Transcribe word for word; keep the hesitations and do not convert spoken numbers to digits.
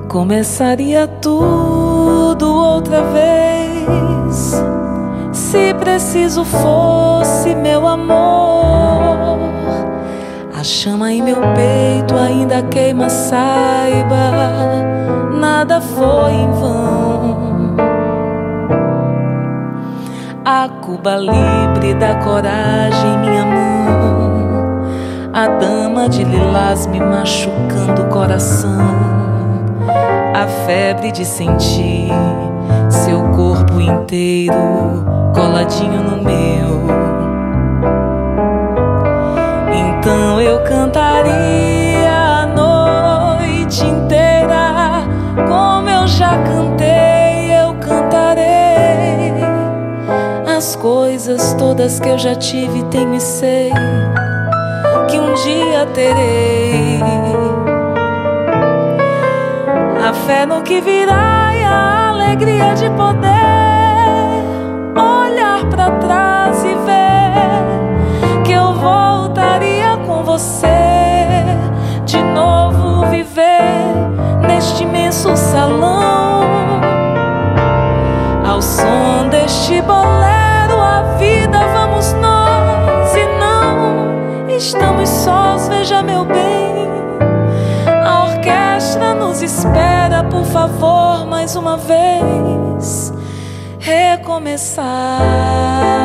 Começaria tudo outra vez, se preciso fosse, meu amor. A chama em meu peito ainda queima, saiba, nada foi em vão. A Cuba Libre da coragem em minha mão, a dama de lilás me machucando o coração, a febre de sentir seu corpo inteiro coladinho no meu. Então eu cantaria a noite inteira, como eu já cantei, eu cantarei as coisas todas que eu já tive, tenho e sei que um dia terei. A fé no que virá e a alegria de poder olhar pra trás e ver que eu voltaria com você, de novo viver neste imenso salão, ao som deste bolero. A vida vamos nós e não estamos sós, veja meu bem, a orquestra nos espera, por favor, mais uma vez recomeçar.